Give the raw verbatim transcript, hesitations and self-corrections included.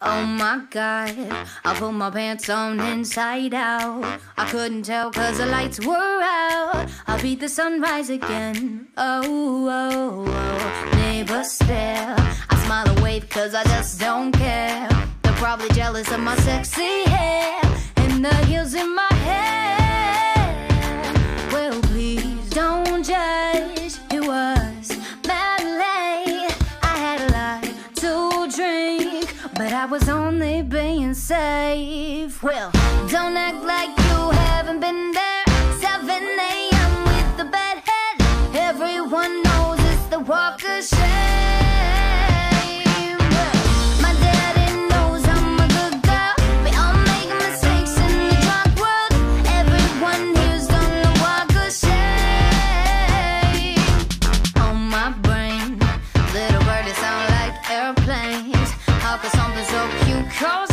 Oh my God, I put my pants on inside out. I couldn't tell cause the lights were out. I'll beat the sunrise again. Oh, oh, oh. Neighbors stare, I smile and wave cause I just don't care. They're probably jealous of my sexy hair and the heels in my hair. Well, please don't judge, it was mad late. I had a lot to drink, but I was only being safe. Well, don't act like you haven't been there. seven A M with the bedhead. Everyone knows it's the walk of shame. Well, my daddy knows I'm a good girl. We all make mistakes in the drunk world. Everyone here's on the walk of shame. On my brain, little birdies sound like airplanes. How could something so cute cause